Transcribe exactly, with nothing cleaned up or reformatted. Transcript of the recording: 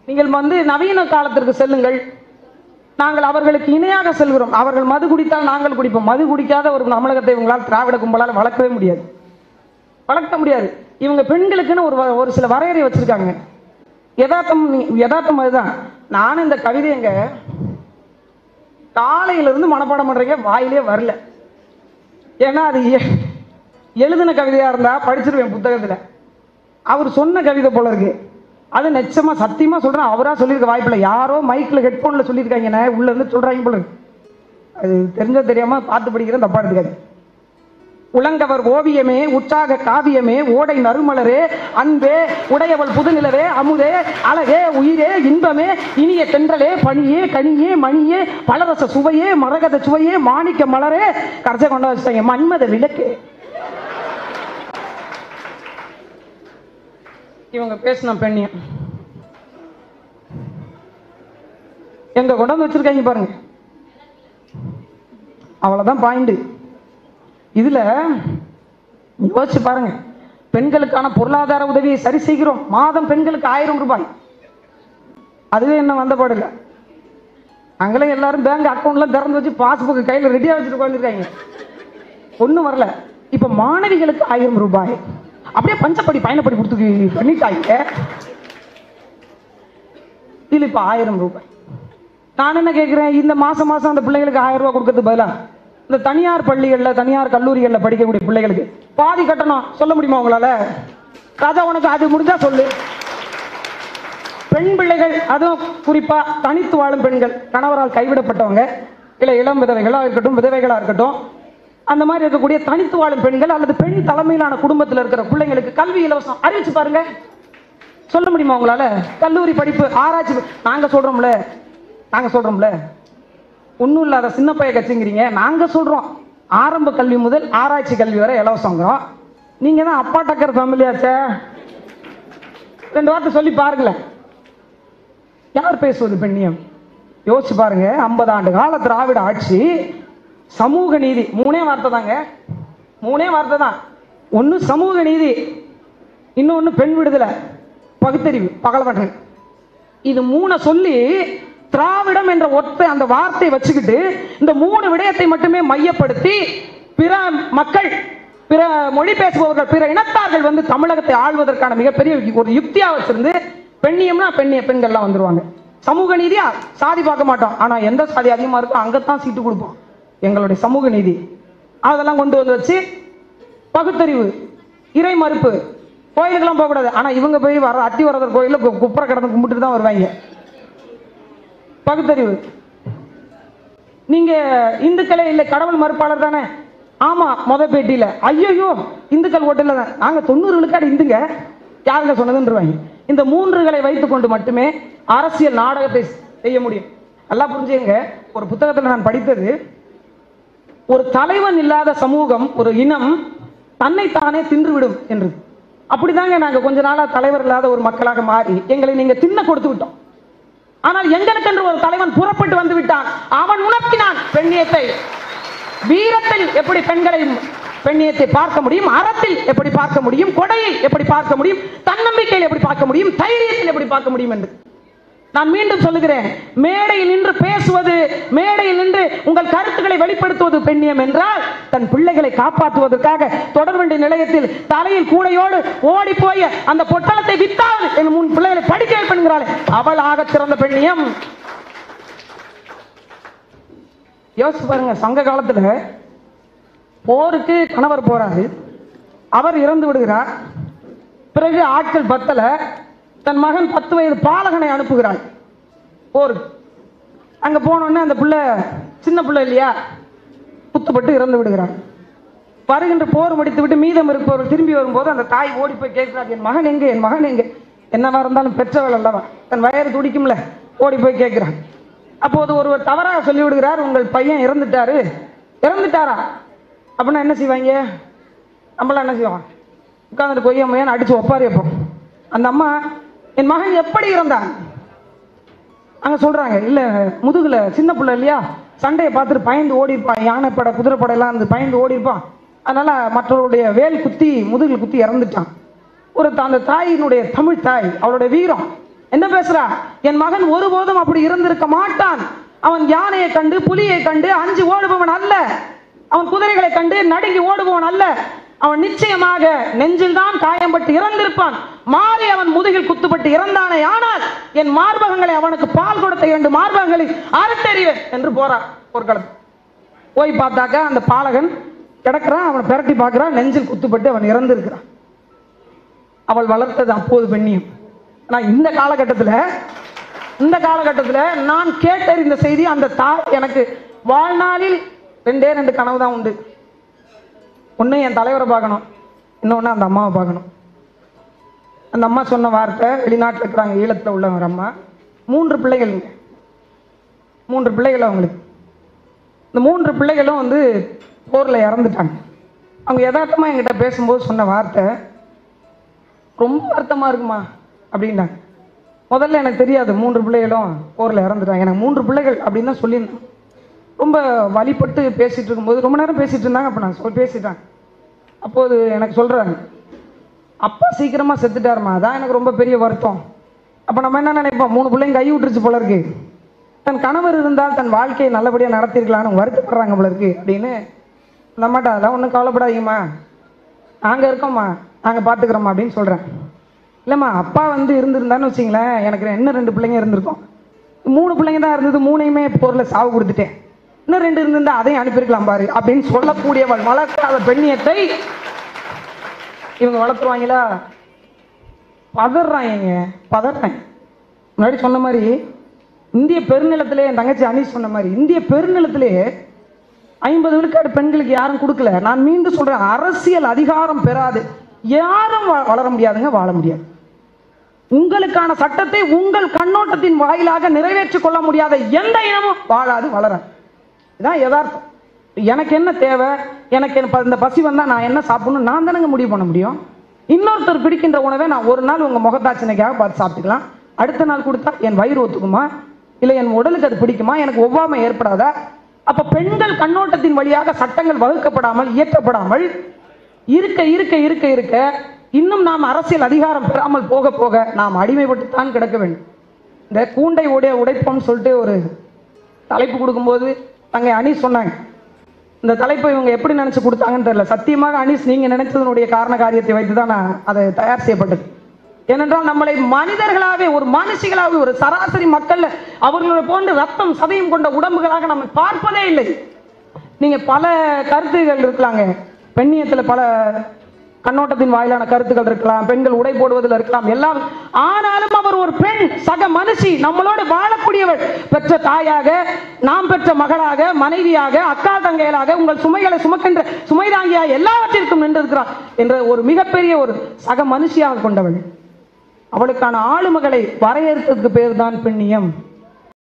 நீங்கள் வந்து நவீன காலத்திற்கு செல்லுங்கள், நாங்கள் அவர்களுக்கு இணையாக செல்கிறோம். அவர்கள் மது குடித்தால் நாங்கள் குடிப்போம். மது குடிக்காத ஒரு தமிழகத்தை இவங்களால் திராவிட கும்பலால் வளர்க்கவே முடியாது, வளர்க்க முடியாது. இவங்க பெண்களுக்குன்னு ஒரு ஒரு சில வரையறை வச்சிருக்காங்க. யதார்த்தம் யதார்த்தம் அதுதான். நானும் இந்த கவிதைங்க காலையிலிருந்து மனப்பாடம் பண்றீங்க, வாயிலே வரல. ஏன்னா அது எழுதின கவிதையா இருந்தா படிச்சிருவேன் புத்தகத்துல. அவர் சொன்ன கவிதை போல இருக்கு. அது நிச்சயமா சத்தியமா சொல்றேன், அவரா சொல்லியிருக்க வாய்ப்பில்லை. யாரோ மைக்ல ஹெட்போன்ல சொல்லியிருக்காங்க, உள்ள இருந்து சொல்றாங்க போல இருக்கு. அது தெரிஞ்ச தெரியாம பார்த்து படிக்கிறேன், தப்பா எடுத்துக்காது. உலங்கவர் ஓவியமே, உற்சாக காவியமே, ஓடை நறுமலரே, அன்பே, உடையவள் புதுநிலவே, அமுதே, அழகே, உயிரே, இன்பமே, இனிய தென்றலே, பனியே, கனியே, மணியே, பலரச சுவையே, மரகத சுவையே, மாணிக்க மலரே, கரைச்ச கொண்டு வச்சுட்டாங்க மன்மத விளக்கு. இவங்க பேசின பெண்ணியம் எங்க கொண்டு வந்து வச்சிருக்காங்க பாருங்க. அவ்வளவுதான் பாயிண்ட். இதுல யோசிச்சு பாருங்க, பெண்களுக்கான பொருளாதார உதவியை சரி செய்கிறோம், மாதம் பெண்களுக்கு ஆயிரம் ரூபாய். அதுவே என்ன வந்தபாடு இல்லை. அங்கெல்லாம் எல்லாரும் பேங்க் அக்கௌண்ட்லாம் திறந்து வச்சு பாஸ்புக் கையில் ரெடியா வச்சுட்டு உட்காந்துருக்காங்க, ஒன்றும் வரல. இப்ப மாணவிகளுக்கு ஆயிரம் ரூபாய் அப்படியே பஞ்சப்படி பயணப்படி கொடுத்து பண்ணிட்டாங்க. இதுல இப்ப ஆயிரம் ரூபாய். நான் என்ன கேட்கிறேன், இந்த மாசம் மாசம் அந்த பிள்ளைகளுக்கு ஆயிரம் ரூபாய் கொடுக்கறது பதிலா இந்த தனியார் பள்ளிகள்ல தனியார் கல்லூரிகள்ல படிக்கக்கூடிய பிள்ளைகளுக்கு பாதி கட்டணம் சொல்ல முடியுமா உங்களால? ராஜா உனக்கு அது முடிஞ்சா சொல்லு. பெண் பிள்ளைகள், அதுவும் குறிப்பா தனித்து வாழும் பெண்கள், கணவரால் கைவிடப்பட்டவங்க, இல்ல இளம் விதவைகளா இருக்கட்டும், விதவைகளா இருக்கட்டும், அந்த மாதிரி இருக்கக்கூடிய தனித்து வாழும் பெண்கள் அல்லது பெண் தலைமையிலான குடும்பத்தில் இருக்கிற பிள்ளைங்களுக்கு கல்வி இலவசம் அறிவிச்சு பாருங்க. சொல்ல முடியுமா உங்களால? கல்லூரி படிப்பு, ஆராய்ச்சி. நாங்க சொல்றோம்ல நாங்க சொல்றோம்ல ஒன்றும் இல்லாத சின்ன பைய கட்சிங்கிறீங்க. நாங்க சொல்றோம் ஆரம்ப கல்வி முதல் ஆராய்ச்சி கல்வி வரை இலவசங்கிறோம். நீங்க தான் அப்பா டக்கர் ஃபேமிலியாச்சே. ரெண்டு வார்த்தை சொல்லி பாருங்களேன். யார் பேசுவது பெண்ணியம்? யோசிச்சு பாருங்க. ஐம்பது ஆண்டு கால திராவிட ஆட்சி, சமூக நீதி, மூணே வார்த்தை தாங்க, மூணே வார்த்தை தான். ஒன்று சமூக நீதி, இன்னொன்று பெண் விடுதலை, பகுத்தறிவு, பகலவர்கள். இது மூணை சொல்லி திராவிடம் என்ற ஒத்த அந்த வார்த்தை வச்சுக்கிட்டு இந்த மூணு விடயத்தை மட்டுமே மையப்படுத்தி பிற மக்கள், பிற மொழி பேசுபவர்கள், பிற இனத்தார்கள் வந்து தமிழகத்தை ஆள்வதற்கான மிகப்பெரிய ஒரு யுக்தியா வச்சிருந்து பெண்ணியம்னா பெண்ணிய பெண்கள்லாம் வந்துருவாங்க. சமூக நீதியா சாதி பார்க்க மாட்டோம், ஆனா எந்த சாதி அதிகமா இருக்கோ அங்கத்தான் சீட்டு கொடுப்போம். எங்களுடைய சமூக நீதி அதெல்லாம் கொண்டு வந்து வச்சு பகுத்தறிவு, இறை மறுப்பு, கோயிலுக்கெல்லாம் போகக்கூடாது. ஆனா இவங்க போய் வர அத்திவரதர் கோயில குப்புற கடந்து கும்பிட்டு தான் வருவாங்க. பகுத்தறிவு. நீங்க இந்துக்களே இல்லை கடவுள் மறுப்பாளர் தானே? ஆமா, முத பேட்டியில ஐயோ இந்துக்கள் ஓட்டு இல்லை, நாங்க தொண்ணூறு விழுக்காடு இந்துங்க, யாருங்க சொன்னதுன்றவாங்க. இந்த மூன்றுகளை வைத்துக் கொண்டு மட்டுமே அரசியல் நாடகத்தை செய்ய முடியும். நல்லா புரிஞ்சுங்க. ஒரு புத்தகத்தில் நான் படித்தது, ஒரு தலைவன் இல்லாத சமூகம், ஒரு இனம் தன்னைத்தானே தின்றுவிடும் என்று. அப்படிதாங்க நாங்க கொஞ்ச நாளா தலைவர் இல்லாத ஒரு மக்களாக மாறி எங்களை நீங்க தின்ன கொடுத்து விட்டோம். ஆனால் எங்களுக்கென்று ஒரு தலைவன் புறப்பட்டு வந்து விட்டான். அவன் உணர்த்தினான் பெண்ணியத்தை. வீரத்தில் எப்படி பெண்களை பெண்ணியத்தை பார்க்க முடியும், அறத்தில் எப்படி பார்க்க முடியும், கொடையில் எப்படி பார்க்க முடியும், தன்னம்பிக்கையில் எப்படி பார்க்க முடியும், தைரியத்தில் எப்படி பார்க்க முடியும் என்று. நான் மீண்டும் சொல்லுகிறேன், மேடையில் நின்று பேசுவது, மேடையில் நின்று உங்கள் கருத்துக்களை வெளிப்படுத்துவது பெண்ணியம் என்றால், தன் பிள்ளைகளை காப்பாற்றுவதற்காக தொடர்வண்டி நிலையத்தில் தலையில் கூடையோடு ஓடி போய் அந்த பொட்டலத்தை வித்தால் என் முன் பிள்ளைகளை படிக்க வைப்பென்கிறாள், அவள் ஆக சிறந்த பெண்ணியம். யோசிச்சு பாருங்க. சங்க காலத்துல போருக்கு கணவர் போறாரு, அவர் இறந்து விடுகிறார். பிறகு ஆட்கள் பத்தல, தன் மகன் பத்து வயது பாலகனை அனுப்புகிறாள் போருக்கு. அங்க போனோடனே அந்த பிள்ளை சின்ன பிள்ளை இல்லையா, குத்துப்பட்டு இறந்து விடுகிறான். வருகின்ற போர் முடித்து விட்டு மீதம் இருப்பவர் திரும்பி வரும்போது அந்த தாய் ஓடி போய் கேட்கிறார், என் மகன் எங்க, என் மகன் எங்க? என்னவா இருந்தாலும் பெற்றவள் அல்லவா, தன் வயறு துடிக்கும்ல, ஓடி போய் கேட்கிறான். அப்போது ஒருவர் தவறாக சொல்லி விடுகிறார், உங்கள் பையன் இறந்துட்டாரு. இறந்துட்டாரா அப்படின்னா என்ன செய்வாங்க? நம்மளாம் என்ன செய்வோம்? உட்காந்துட்டு கொய்யா மையான்னு அடிச்சு ஒப்பாரி வைப்போம். அந்த அம்மா, என் மகன் எப்படி இறந்தான்? அங்க சொல்றாங்க, இல்ல முதுகுல சின்ன பிள்ளை இல்லையா, சண்டையை பார்த்துட்டு பயந்து ஓடி இருப்பான், யானைப்படை குதிரைப்படை எல்லாம் அந்த பயந்து ஓடி இருப்பான், அதனால மற்றவருடைய வேல் குத்தி முதுகில் குத்தி இறந்துட்டான். ஒரு அந்த தாயினுடைய தமிழ் தாய், அவளுடைய வீரம், என்ன பேசுறா? என் மகன் ஒருபோதும் அப்படி இருந்திருக்க மாட்டான். அவன் யானையை கண்டு புலியை கண்டு அஞ்சு ஓடுபவன் அல்ல. அவன் குதிரைகளை கண்டு நடுங்கி ஓடுபவன் அல்ல. அவன் நிச்சயமாக நெஞ்சில் தான் காயம்பட்டு இறந்திருப்பான். மாறி அவன் முதுகில் குத்துப்பட்டு இறந்தானே, ஆனால் என் மார்பகங்களை அவனுக்கு பால் கொடுத்த இரண்டு மார்பகங்களை அறுத்தறிவேன் என்று போறான் போர்க்களம். போய் பார்த்தாக்க அந்த பாலகன் கிடக்கிறான். அவனை பிரட்டி பார்க்கிறான், நெஞ்சில் குத்துப்பட்டு அவன் இறந்திருக்கிறான். அவள் வளர்த்தது அப்போது பெண்ணியம். நான் இந்த காலகட்டத்தில் இந்த காலகட்டத்தில் நான் கேட்டறிந்த செய்தி, அந்த தாய் எனக்கு வாழ்நாளில் ரெண்டே ரெண்டு கனவு தான் உண்டு. ஒன்று என் தலைவரை பார்க்கணும், இன்னொன்று அந்த அம்மாவை பார்க்கணும். அந்த அம்மா சொன்ன வார்த்தை, வெளிநாட்டில் இருக்கிறாங்க, ஈழத்தில் உள்ளவங்க அம்மா, மூன்று பிள்ளைகள், மூன்று பிள்ளைகள் அவங்களுக்கு. இந்த மூன்று பிள்ளைகளும் வந்து போரில் இறந்துட்டாங்க. அவங்க யதார்த்தமாக என்கிட்ட பேசும்போது சொன்ன வார்த்தை, ரொம்ப வருத்தமாக இருக்குமா அப்படின்னாங்க. முதல்ல எனக்கு தெரியாது மூன்று பிள்ளைகளும் போரில் இறந்துட்டாங்க. எனக்கு மூன்று பிள்ளைகள் அப்படின்னு தான் சொல்லியிருந்தேன். ரொம்ப வழிபட்டு பேசிகிட்டு இருக்கும்போது ரொம்ப நேரம் பேசிகிட்டு இருந்தாங்க. அப்போ நான் சொல் பேசிட்டேன். அப்போது எனக்கு சொல்கிறாங்க, அப்பா சீக்கிரமாக செத்துட்டாருமா, அதான் எனக்கு ரொம்ப பெரிய வருத்தம். அப்போ நம்ம என்ன நினைப்போம், மூணு பிள்ளைங்க கை விட்டுருச்சு போல இருக்கு, தன் கணவர் இருந்தால் தன் வாழ்க்கையை நல்லபடியாக நடத்திருக்கலான்னு வருத்தப்படுறாங்க போல இருக்கு அப்படின்னு. நம்மகிட்ட அதெல்லாம் ஒன்றும் கவலைப்படாதீங்கம்மா, நாங்கள் இருக்கோம்மா, நாங்கள் பார்த்துக்குறோம்மா அப்படின்னு சொல்கிறேன். இல்லைம்மா, அப்பா வந்து இருந்திருந்தான்னு வச்சிங்களேன், எனக்கு இன்னும் ரெண்டு பிள்ளைங்க இருந்திருக்கும். மூணு பிள்ளைங்க தான் இருந்தது, மூணையுமே போரில் சாவு கொடுத்துட்டேன். இன்னும் ரெண்டு இருந்திருந்தா அதையும் அனுப்பியிருக்கலாம் பாரு அப்படின்னு சொல்லக்கூடியவள் வளர்க்காத பெண்ணியத்தை இவங்க வளர்த்துருவாங்களா? பதறாங்க, பதறாங்க. முன்னாடி சொன்ன மாதிரி இந்திய பெருநிலத்திலே, என் தங்கச்சி அனீஸ் சொன்ன மாதிரி, இந்திய பெருநிலத்திலே ஐம்பது விழுக்காடு பெண்களுக்கு யாரும் கொடுக்கல. நான் மீண்டும் சொல்றேன், அரசியல் அதிகாரம் பெறாது யாரும் வளர முடியாதுங்க, வாழ முடியாது. உங்களுக்கான சட்டத்தை உங்கள் கண்ணோட்டத்தின் வாயிலாக நிறைவேற்றிக் கொள்ள முடியாத எந்த இனமும் வாழாது, வளராது. இதான் யதார்த்தம். எனக்கு என்ன தேவை, எனக்கு இந்த பசி வந்தால் நான் என்ன சாப்பிடணும் நான் தானங்க முடிவு பண்ண முடியும். இன்னொருத்தர் பிடிக்கின்ற உணவை நான் ஒரு நாள் உங்கள் முகத்தாட்சினைக்காக பார்த்து சாப்பிட்டுக்கலாம். அடுத்த நாள் கொடுத்தா என் வயிறு ஒத்துக்குமா, இல்லை என் உடலுக்கு அது பிடிக்குமா, எனக்கு ஒவ்வாமை ஏற்படாதா? அப்போ பெண்கள் கண்ணோட்டத்தின் வழியாக சட்டங்கள் வகுக்கப்படாமல் இயற்றப்படாமல் இருக்க இருக்க இருக்க இருக்க இன்னும் நாம் அரசியல் அதிகாரம் பெறாமல் போக போக நாம் அடிமைப்பட்டுத்தான் கிடக்க வேண்டும். இந்த கூண்டை உடைய உடைப்போம்னு சொல்லிட்டு ஒரு தலைப்பு கொடுக்கும்போது அங்கே அனீஸ் சொன்னாங்க. இந்த தலைப்பை இவங்க எப்படி நினைச்சு கொடுத்தாங்கன்னு தெரியல. சத்தியமாக அனீஸ் நீங்க நினைச்சதனுடைய காரண காரியத்தை வைத்து தான் நான் அதை தயார் செய்யப்பட்டது. ஏனென்றால் நம்மளை மனிதர்களாகவே, ஒரு மனுஷிகளாகவே, ஒரு சராசரி மக்கள் அவர்களை போன்று ரத்தம் சதையும் கொண்ட உடம்புகளாக நம்ம பார்ப்பதே இல்லை. நீங்க பல கருத்துகள் இருக்கலாங்க, பெண்ணியத்தில் பல கண்ணோட்டத்தின் வாயிலான கருத்துக்கள் இருக்கலாம், பெண்கள் உடை போடுவதில் இருக்கலாம், எல்லாம். ஆனாலும் அவர் ஒரு பெண், சக மனுஷி, நம்மளோடு வாழக்கூடியவள், பெற்ற தாயாக, நாம் பெற்ற மகளாக, மனைவியாக, அக்கா தங்கைகளாக, உங்கள் சுமைகளை சுமக்கின்ற சுமைதாங்கியாக எல்லாவற்றிற்கும் நின்றிருக்கிறார் என்ற ஒரு மிகப்பெரிய ஒரு சக மனுஷியாக கொண்டவள். அவளுக்கான ஆளுமைகளை வரையறுத்ததுக்கு பேர் தான் பெண்ணியம்.